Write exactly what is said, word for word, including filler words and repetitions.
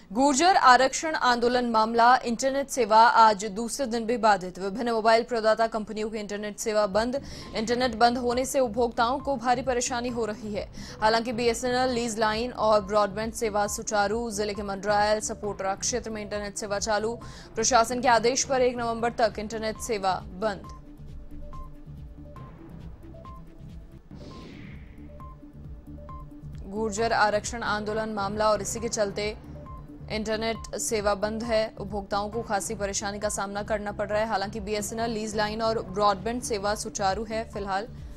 गुर्जर आरक्षण आंदोलन मामला इंटरनेट सेवा आज दूसरे दिन भी बाधित। विभिन्न मोबाइल प्रदाता कंपनियों की इंटरनेट सेवा बंद। इंटरनेट बंद होने से उपभोक्ताओं को भारी परेशानी हो रही है। हालांकि बीएसएनएल लीज लाइन और ब्रॉडबैंड सेवा सुचारू। जिले के मंडरायल सपोटरा क्षेत्र में इंटरनेट सेवा चालू। प्रशासन के आदेश पर एक नवंबर तक इंटरनेट सेवा बंद। गुर्जर आरक्षण आंदोलन मामला और इसी के चलते इंटरनेट सेवा बंद है। उपभोक्ताओं को खासी परेशानी का सामना करना पड़ रहा है। हालांकि बीएसएनएल लीज लाइन और ब्रॉडबैंड सेवा सुचारू है फिलहाल।